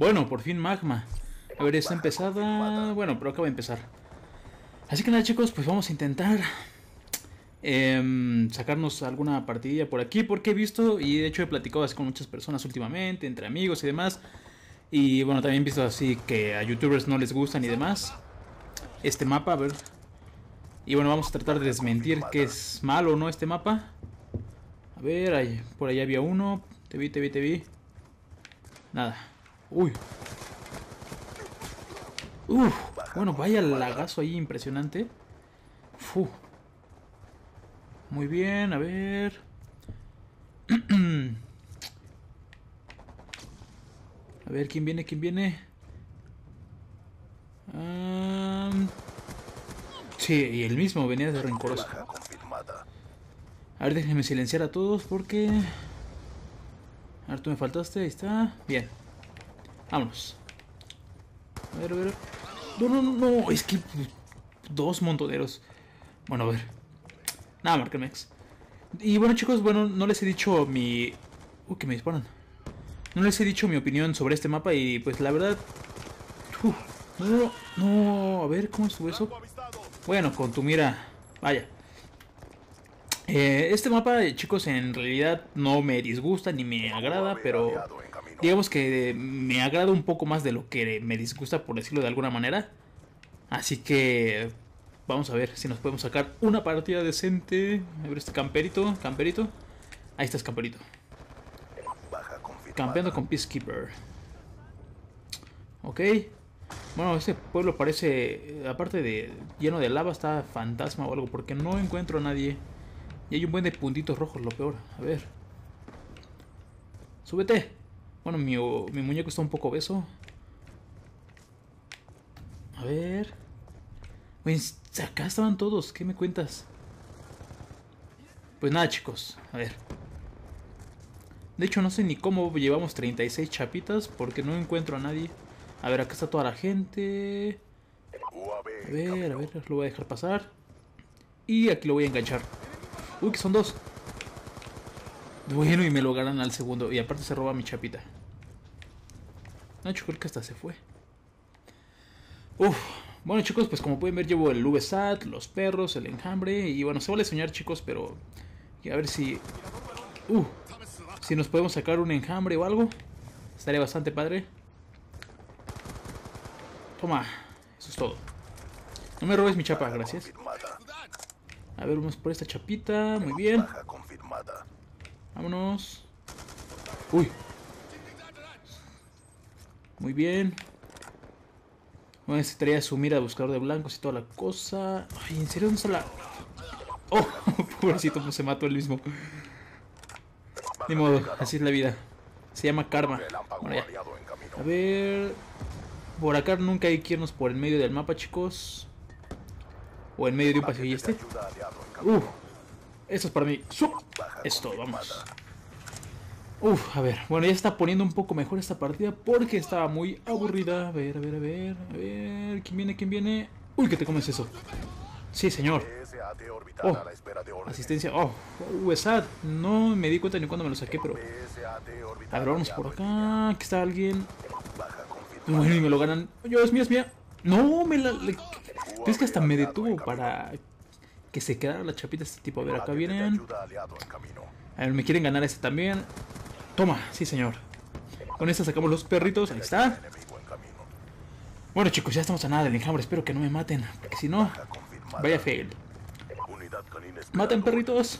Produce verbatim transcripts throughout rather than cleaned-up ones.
Bueno, por fin magma. A ver, está empezada. Bueno, pero acaba de empezar. Así que nada, chicos, pues vamos a intentar eh, sacarnos alguna partidilla por aquí. Porque he visto, y de hecho he platicado así con muchas personas últimamente, entre amigos y demás. Y bueno, también he visto así que a youtubers no les gustan y demás este mapa, a ver. Y bueno, vamos a tratar de desmentir que es malo o no este mapa. A ver, ahí, por allá había uno. Te vi, te vi, te vi. Nada. Uy. Uf. Bueno, vaya lagazo ahí impresionante. Uf. Muy bien, a ver. A ver, ¿quién viene? ¿Quién viene? Um... Sí, y el mismo venía de rencoroso. A ver, déjenme silenciar a todos porque... A ver, tú me faltaste, ahí está. Bien. Vámonos. A ver, a ver. No, no, no, no. Es que... Dos montoneros. Bueno, a ver. Nada, Marcamex. Y bueno, chicos, bueno, no les he dicho mi... Uy, que me disparan. No les he dicho mi opinión sobre este mapa y pues la verdad... Uf, no, no, no. A ver, ¿cómo estuvo eso? Bueno, con tu mira. Vaya. Eh, este mapa, chicos, en realidad no me disgusta ni me agrada, pero digamos que me agrada un poco más de lo que me disgusta, por decirlo de alguna manera. Así que vamos a ver si nos podemos sacar una partida decente. A ver este camperito, camperito. Ahí estás, camperito. Campeando con Peacekeeper. Ok. Bueno, este pueblo parece, aparte de lleno de lava, está fantasma o algo, porque no encuentro a nadie. Y hay un buen de puntitos rojos, lo peor. A ver. ¡Súbete! Bueno, mi, mi muñeco está un poco obeso. A ver. Pues acá estaban todos. ¿Qué me cuentas? Pues nada, chicos. A ver. De hecho, no sé ni cómo llevamos treinta y seis chapitas, porque no encuentro a nadie. A ver, acá está toda la gente. A ver, a ver, lo voy a dejar pasar. Y aquí lo voy a enganchar. Uy, que son dos. Bueno, y me lo ganan al segundo. Y aparte se roba mi chapita. Nacho, creo que hasta se fue. Uf. Bueno, chicos, pues como pueden ver llevo el V SAT, los perros, el enjambre. Y bueno, se vale soñar, chicos, pero... A ver si... Uh, si nos podemos sacar un enjambre o algo. Estaría bastante padre. Toma. Eso es todo. No me robes mi chapa, gracias. A ver, vamos por esta chapita. Muy bien. Vámonos. Uy. Muy bien. Bueno, necesitaría su mira de buscador de blancos y toda la cosa. Ay, ¿en serio? ¿Dónde está la...? Oh, pobrecito, pues se mató él mismo. Ni modo, así es la vida. Se llama karma. Bueno, ya. A ver... Por acá nunca hay que irnos por el medio del mapa, chicos. O en medio de un pasillo. ¿Y este? Uf. Esto es para mí. Esto, vamos. Uf, a ver. Bueno, ya está poniendo un poco mejor esta partida porque estaba muy aburrida. A ver, a ver, a ver. A ver. ¿Quién viene? ¿Quién viene? Uy, ¿qué te comes eso? Sí, señor. Oh, asistencia. Oh, U S A D. No me di cuenta ni cuando me lo saqué, pero... A ver, vamos por acá. Aquí está alguien. Bueno, y me lo ganan. Yo, es mía, es mía. No, me la... Le... Es que hasta me detuvo para que se quedara la chapita este tipo. A ver, acá vienen. A ver, me quieren ganar este también. Toma, sí señor. Con esta sacamos los perritos. Ahí está. Bueno, chicos, ya estamos a nada del enjambre. Espero que no me maten, porque si no, vaya fail. Maten, perritos.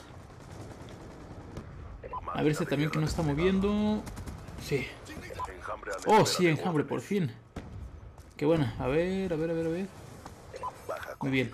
A ver, este también que no está moviendo. Sí. Oh, sí, enjambre, por fin. Qué bueno. A ver, a ver, a ver, a ver. Muy bien.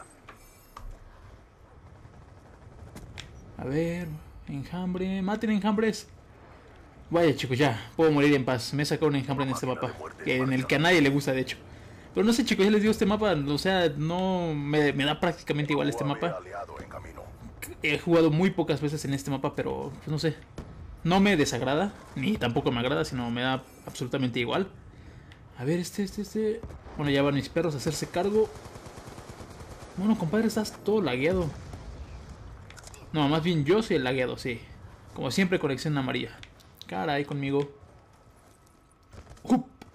A ver, enjambre. Maten enjambres. Vaya, chicos, ya. Puedo morir en paz. Me he sacado un enjambre en este mapa. Que en el que a nadie le gusta, de hecho. Pero no sé, chicos, ya les digo, este mapa, o sea, no me, me da prácticamente igual este mapa. He jugado muy pocas veces en este mapa, pero pues no sé. No me desagrada, ni tampoco me agrada, sino me da absolutamente igual. A ver, este, este, este... Bueno, ya van mis perros a hacerse cargo. Bueno, compadre, estás todo lagueado. No, más bien yo soy el lagueado, sí. Como siempre, conexión amarilla. Caray, conmigo. ¡Up!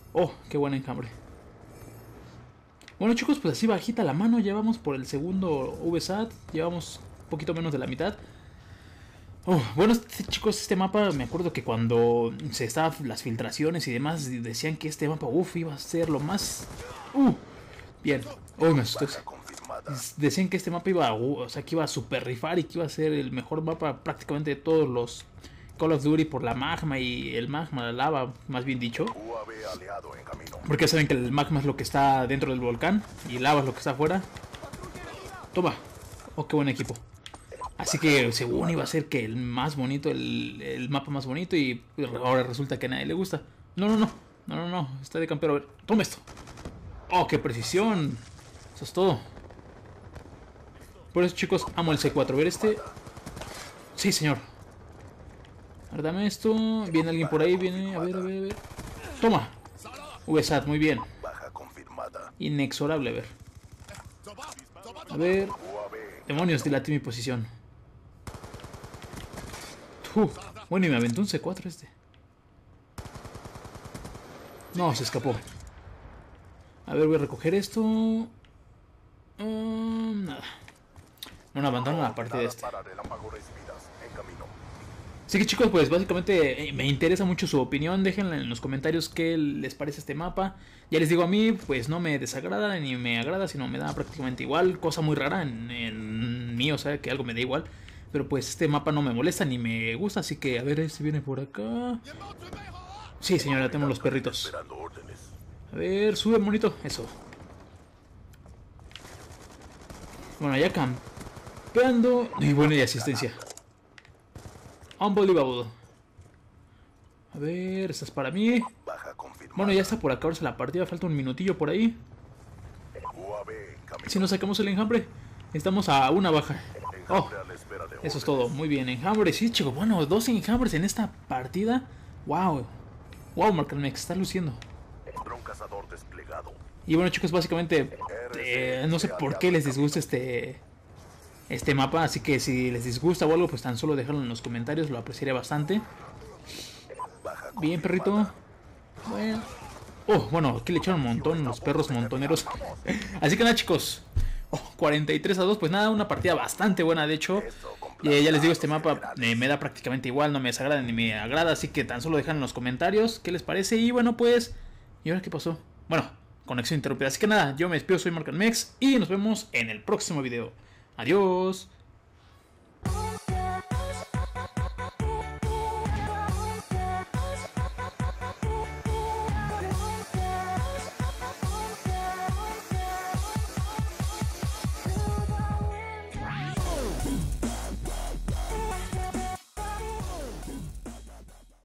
Oh, qué buen enjambre. Bueno chicos, pues así bajita la mano. Llevamos por el segundo V SAT. Llevamos un poquito menos de la mitad. Oh, bueno, este, chicos, este mapa, me acuerdo que cuando se estaban las filtraciones y demás, decían que este mapa, uff, iba a ser lo más... Uh, bien. Oh, me asusté. Decían que este mapa iba a, uh, o sea, que iba a super rifar y que iba a ser el mejor mapa prácticamente de todos los Call of Duty por la magma y el magma, la lava, más bien dicho. Porque saben que el magma es lo que está dentro del volcán y lava es lo que está afuera. Toma. Oh, qué buen equipo. Así que según iba a ser que el más bonito, el, el mapa más bonito, y ahora resulta que a nadie le gusta. No, no, no, no, no, no, está de campero. A ver, toma esto. Oh, qué precisión. Eso es todo. Por eso chicos, amo el C cuatro. A ver este. Sí, señor. A ver, dame esto. Viene alguien por ahí, viene, a ver, a ver, a ver. Toma. V SAT, muy bien. Inexorable, a ver. A ver. Demonios, dilaté mi posición. Uh, bueno, y me aventó un C cuatro este. No, se escapó. A ver, voy a recoger esto. Um, nada. No, no abandono la partida de este. Así que chicos, pues básicamente eh, me interesa mucho su opinión. Déjenla en los comentarios qué les parece este mapa. Ya les digo, a mí pues no me desagrada ni me agrada, sino me da prácticamente igual. Cosa muy rara en, en mí, o sea, que algo me da igual. Pero pues este mapa no me molesta ni me gusta, así que a ver, este viene por acá. Sí, señora, tenemos los perritos. A ver, sube, monito, eso. Bueno, ya campeando. Y bueno, y asistencia. Unbelievable. A ver, esta es para mí. Bueno, ya está por acabarse la partida. Falta un minutillo por ahí. Si nos sacamos el enjambre, estamos a una baja. Oh, eso es todo. Muy bien, enjambre. Sí, chicos. Bueno, dos enjambres en esta partida. Wow. Wow, Marcanmex, está luciendo. Y bueno, chicos, básicamente eh, no sé por qué les disgusta este este mapa, así que si les disgusta o algo, pues tan solo déjalo en los comentarios, lo apreciaría bastante. Bien, perrito. Bueno. Oh, bueno, aquí le echaron un montón los perros montoneros. Así que nada, chicos. Oh, cuarenta y tres a dos, pues nada, una partida bastante buena, de hecho. Eh, ya les digo, este mapa eh, me da prácticamente igual, no me desagrada ni me agrada, así que tan solo dejan en los comentarios qué les parece. Y bueno, pues, ¿y ahora qué pasó? Bueno, conexión interrumpida. Así que nada, yo me despido, soy Marcanmex y nos vemos en el próximo video. Adiós. Boom.